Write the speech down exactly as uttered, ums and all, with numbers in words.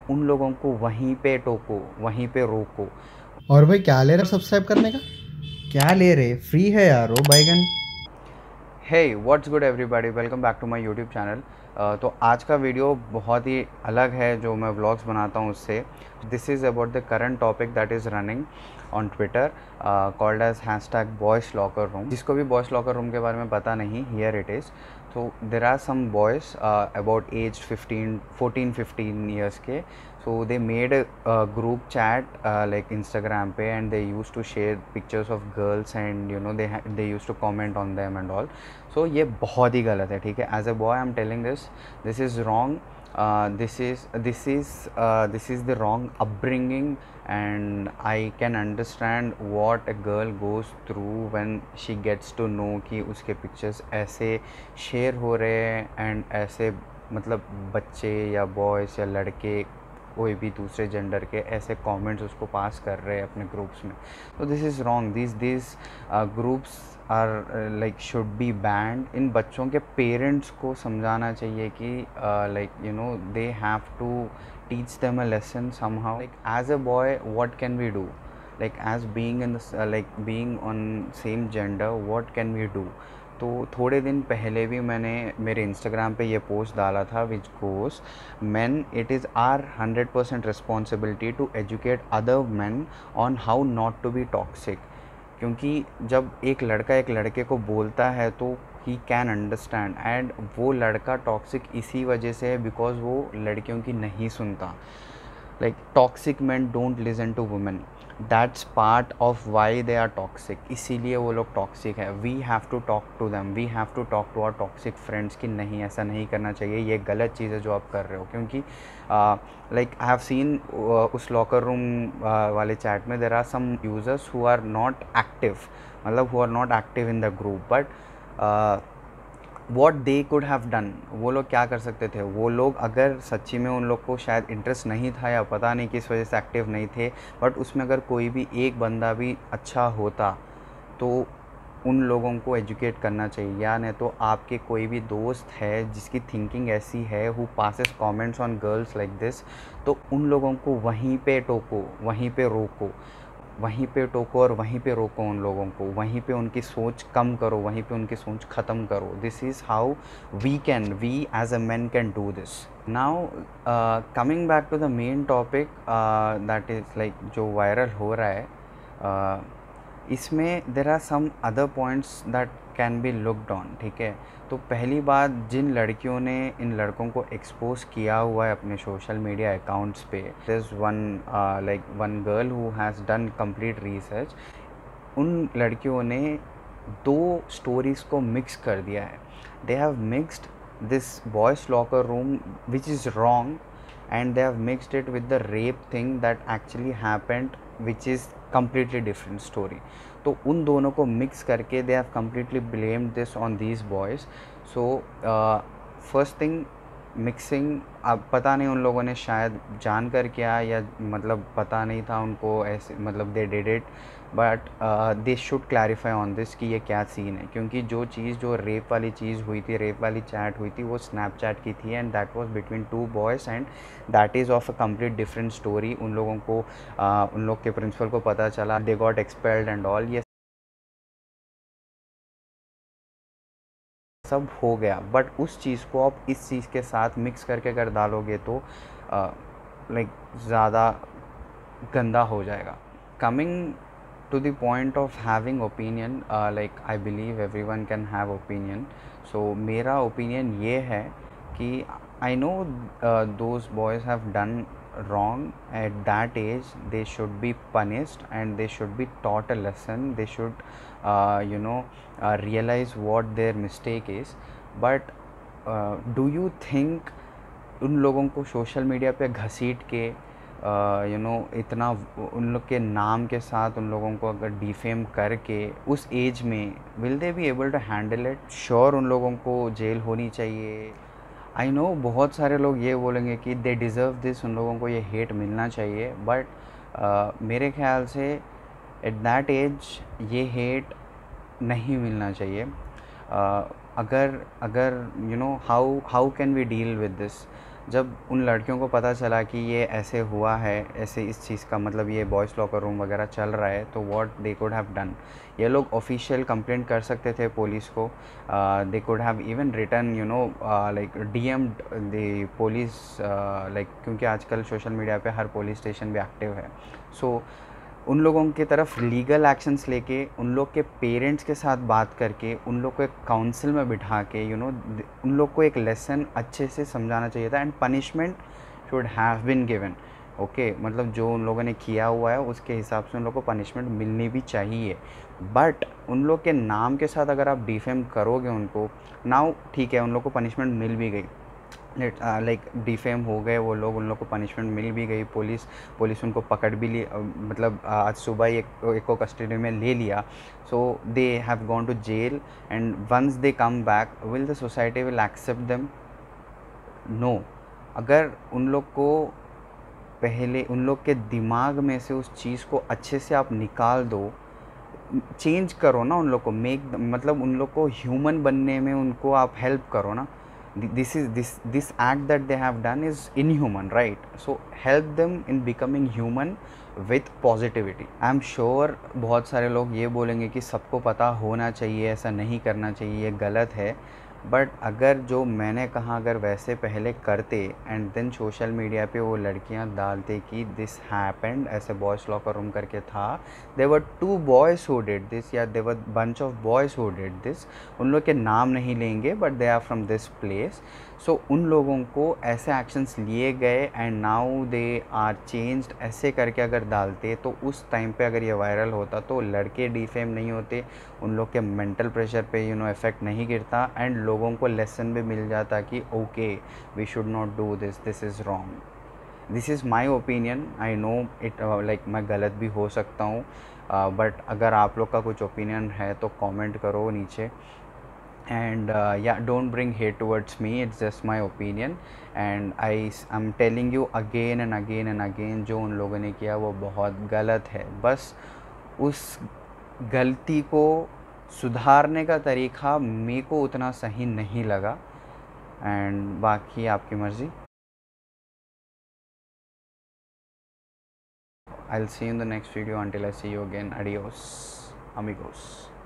उन लोगों को वहीं पे टोको, वहीं पे रोको। और भाई क्या ले रहे सब्सक्राइब करने का? क्या ले रहे, फ्री है यार वो बैगन। Hey what's good everybody, welcome back to my YouTube channel. तो आज का वीडियो बहुत ही अलग है जो मैं व्लॉग्स बनाता हूँ उससे। This is about the current topic that is running on Twitter called as hashtag boys locker room. जिसको भी बॉयज़ लॉकर रूम के बारे में पता नहीं, हियर इट इज़। तो there are some boys about age fifteen fourteen fifteen years के. So they made a, a group chat uh, like Instagram पे, and they used to share pictures of girls, and you know they ha- they used to comment on them and all. So ये बहुत ही गलत है, ठीक है. As a boy I'm telling this, this is wrong. Uh, this is this is uh, this is the wrong upbringing, and I can understand what a girl goes through when she gets to know कि उसके pictures ऐसे share हो रहे हैं, and ऐसे मतलब बच्चे या बॉयज़ या लड़के कोई भी दूसरे जेंडर के ऐसे कमेंट्स उसको पास कर रहे हैं अपने ग्रुप्स में. तो this is wrong. This this groups are like should be banned. इन बच्चों के पेरेंट्स को समझाना चाहिए कि like you know they have to teach them a lesson somehow. Like as a boy what can we do, like as being in this uh, like being on same gender, what can we do? तो थोड़े दिन पहले भी मैंने मेरे Instagram पे ये post डाला था which goes, man it is our hundred percent responsibility to educate other man on how not to be toxic. क्योंकि जब एक लड़का एक लड़के को बोलता है तो ही कैन अंडरस्टैंड, एंड वो लड़का टॉक्सिक इसी वजह से है बिकॉज वो लड़कियों की नहीं सुनता. Like toxic man don't listen to women. That's part of why they are toxic. इसीलिए वो लोग टॉक्सिक है. We have to talk to them, we have to talk to our toxic friends कि नहीं ऐसा नहीं करना चाहिए, ये गलत चीज़ है जो आप कर रहे हो. क्योंकि लाइक आई हैव सीन उस लॉकर रूम वाले चैट में there are some users who are not active, मतलब who are not active in the group, but what they could have done. वो लोग क्या कर सकते थे? वो लोग अगर सच्ची में उन लोग को शायद इंटरेस्ट नहीं था या पता नहीं किस वजह से एक्टिव नहीं थे, बट उसमें अगर कोई भी एक बंदा भी अच्छा होता तो उन लोगों को एजुकेट करना चाहिए. या नहीं तो आपके कोई भी दोस्त है जिसकी थिंकिंग ऐसी है, who passes comments on girls like this, तो उन लोगों को वहीं पे टोको, वहीं पे रोको, वहीं पे टोको और वहीं पे रोको उन लोगों को. वहीं पे उनकी सोच कम करो, वहीं पे उनकी सोच ख़त्म करो. This is how we can we as a man can do this. Now coming back to the main topic that is like जो वायरल हो रहा है, uh, इसमें there are some other points that can be looked on. ठीक है, तो पहली बात, जिन लड़कियों ने इन लड़कों को एक्सपोज किया हुआ है अपने सोशल मीडिया अकाउंट्स पे, there is one like one girl who has done complete research. उन लड़कियों ने दो स्टोरीज़ को मिक्स कर दिया है. They have mixed this boys locker room which is wrong, and they have mixed it with the rape thing that actually happened, which is completely different story. तो उन दोनों को मिक्स करके they have completely blamed this on these boys. So uh, first thing, mixing, अब पता नहीं उन लोगों ने शायद जान कर किया या मतलब पता नहीं था उनको, ऐसे मतलब they did it, but they should clarify on this कि ये क्या सीन है. क्योंकि जो चीज़ जो रेप वाली चीज़ हुई थी, रेप वाली चैट हुई थी, वो स्नैपचैट की थी, and that was between two boys, and that is of a complete different story. उन लोगों को uh, उन लोग के प्रिंसिपल को पता चला, they got expelled and all, ये सब हो गया. बट उस चीज़ को आप इस चीज़ के साथ मिक्स करके अगर डालोगे तो लाइक ज़्यादा गंदा हो जाएगा. Coming to the point of having opinion, like I believe everyone can have opinion. So मेरा ओपिनियन ये है कि I know those boys have done wrong at that age. They should be punished and they should be taught a lesson. They should uh, you know uh, realize what their mistake is. But uh, do you think उन लोगों को social media पे घसीट के you know इतना उन लोग के नाम के साथ उन लोगों को अगर डिफेम करके उस एज में, will they be able to handle it? Sure उन लोगों को जेल होनी चाहिए. आई नो बहुत सारे लोग ये बोलेंगे कि दे डिज़र्व दिस, उन लोगों को ये हेट मिलना चाहिए, बट uh, मेरे ख्याल से एट दैट एज ये हेट नहीं मिलना चाहिए. uh, अगर अगर you know how how can we deal with this? जब उन लड़कियों को पता चला कि ये ऐसे हुआ है, ऐसे इस चीज़ का मतलब ये बॉयज़ लॉकर रूम वगैरह चल रहा है, तो what they could have done, ये लोग ऑफिशियल कंप्लेंट कर सकते थे पुलिस को. They could have even written you know like DMed the police, like क्योंकि आजकल सोशल मीडिया पे हर पुलिस स्टेशन भी एक्टिव है. सो so, उन लोगों की तरफ लीगल एक्शंस लेके, उन लोग के पेरेंट्स के साथ बात करके, उन लोग को एक काउंसिल में बिठा के यू नो उन लोग को एक लेसन अच्छे से समझाना चाहिए था. And punishment should have been given. Okay, मतलब जो उन लोगों ने किया हुआ है उसके हिसाब से उन लोग को पनिशमेंट मिलनी भी चाहिए. बट उन लोग के नाम के साथ अगर आप डिफेम करोगे उनको, नाउ ठीक है, उन लोग को पनिशमेंट मिल भी गई, लाइक डिफेम हो गए वो लोग, उन लोग को पनिशमेंट मिल भी गई, पुलिस पुलिस उनको पकड़ भी ली, मतलब आज सुबह ही एक, एक को कस्टडी में ले लिया. So they have gone to jail. And once they come back, will the society will accept them? No. अगर उन लोग को पहले उन लोग के दिमाग में से उस चीज़ को अच्छे से आप निकाल दो, चेंज करो ना उन लोग को, मेक मतलब उन लोग को ह्यूमन बनने में उनको आप हेल्प करो ना. this is this this act that they have done is inhuman, right? So help them in becoming human with positivity. I am sure बहुत सारे लोग ये बोलेंगे कि सबको पता होना चाहिए, ऐसा नहीं करना चाहिए, ये गलत है. बट अगर जो मैंने कहा अगर वैसे पहले करते एंड देन सोशल मीडिया पे वो लड़कियां डालते कि दिस हैपेंड, ऐसे बॉयज़ लॉकर रूम करके था, they were two boys who did this, या they were bunch of boys who did this, उन लोग के नाम नहीं लेंगे but they are from this place. So उन लोगों को ऐसे एक्शंस लिए गए and now they are changed, ऐसे करके अगर डालते तो उस टाइम पे अगर ये वायरल होता तो लड़के डिफेम नहीं होते, उन लोग के मेंटल प्रेशर पे यू नो इफेक्ट नहीं गिरता, एंड लोगों को लेसन भी मिल जाता कि okay we should not do this, this is wrong. This is my opinion. I know it, like मैं गलत भी हो सकता हूँ, बट uh, अगर आप लोग का कुछ ओपिनियन है तो कमेंट करो नीचे. and uh, yeah, don't bring hate towards me, it's just my opinion. and I am telling you again and again and again, जो उन लोगों ने किया वो बहुत गलत है. बस उस गलती को सुधारने का तरीका मेरे को उतना सही नहीं लगा, एंड बाकी आपकी मर्ज़ी. I'll see you in the next video. Until I see you again, adios amigos.